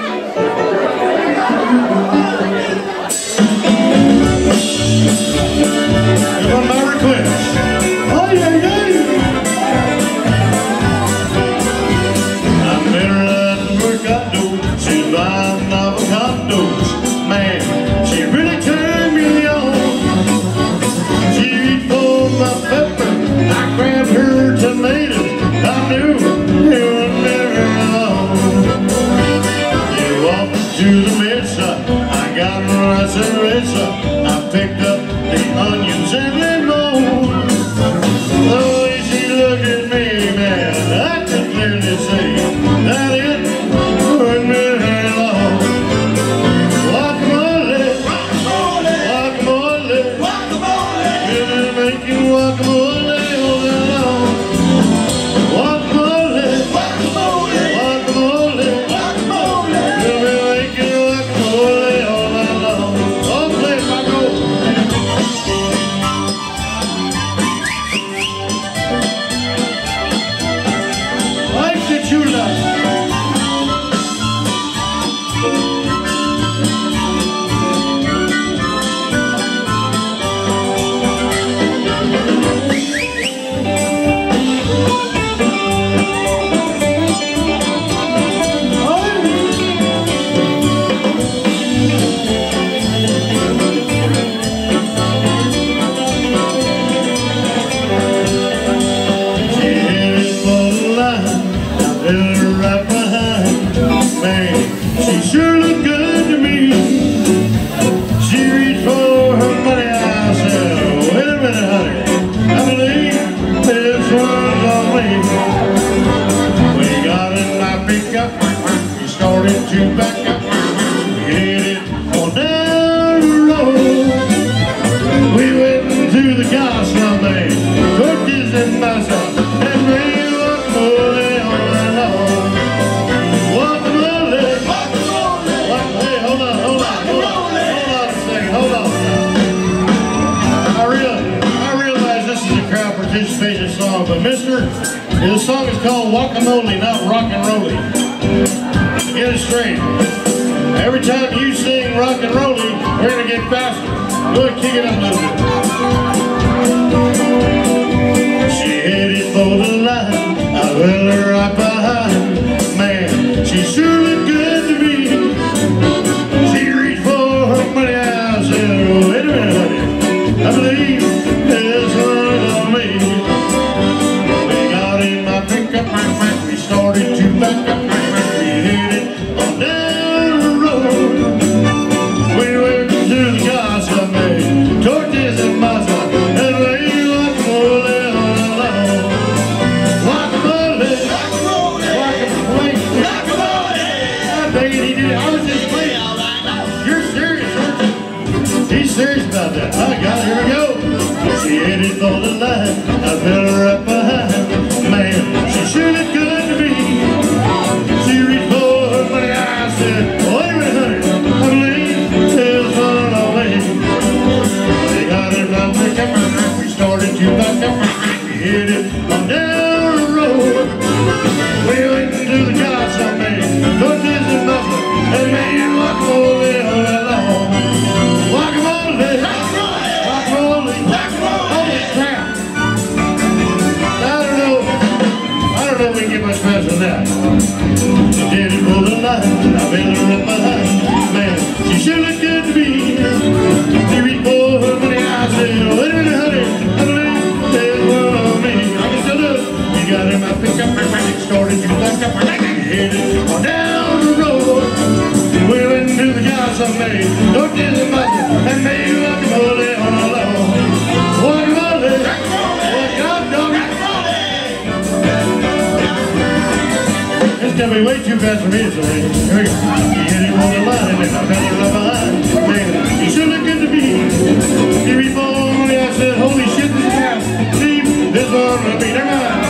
On my request. Oh, yeah, yeah. I met her at the mercado. She's buying avocados. Man, she really turned me on. She reached for my pepper. I grabbed her tomatoes. I knew they were never alone. You walked to the mesa. I got my cerveza. I picked up the onions and lemon. The way she looked at me, man, I could clearly see that it wouldn't be very long. Guacamole, guacamole, guacamole, guacamole. We'll be making guacamole all day long. Guacamole, guacamole, guacamole, guacamole. We'll be making guacamole all day long. Oh, play Paso. Like the chula. Right behind, man, she sure looked good to me. She reached for her money, I said, wait a minute, honey, I believe this one's on me. We got in my pickup, we started to back up, we headed on down the road. We went into the gas man, tortillas and masa, and we guacamole on the lawn. Guacamole, guacamole, guacamole. Hold on a second, hold on. I realize this is a crowd participation song, but this song is called Guacamole, not Rock and Rolly. Get it straight. Every time you sing Rock and Rolly, we're gonna get faster. Go ahead, kick it up a little bit. She headed for the line, I fell her right behind. Man, she sure looked good to me. She reached for her money, I said, wait a minute, honey, I believe this one's on me. We got in my pickup, we started to back up, we headed on down the road. We went to the gas man, tortillas and masa, and we guacamole on the lawn. Guacamole, guacamole, guacamole. I think he did. I was just playing. You're serious, aren't you? He's serious about that. I got it. Here we go. She headed for the line. I fell her right behind. Man, she sure looked good to me. She reached for her money. I said, wait a minute, honey, I believe this one on me. We got it right back. We started to back up. We headed on down the road. We went into the gas man, tortillas and masa, and made guacamole all that long. Guacamole, guacamole, guacamole. Holy crap! I don't know if we can get much faster than that. She did it for the line, I fell her right behind. Man, she sure looked good to me. She reached for her money, I said, wait a minute, honey, I believe there's one on me. I can still do it. We got in my pickup, we started to back up, we headed on down the road. We went into the gas I made, tortillas and masa, and made guacamole on the lawn. Guacamole, guacamole. It's gonna be way too fast for me to say. Here we go. He hit him on the line, and I fell right behind. Man, he sure looked good to me. He reached for me, I said, holy shit, this is fast. See, this one will be never mind.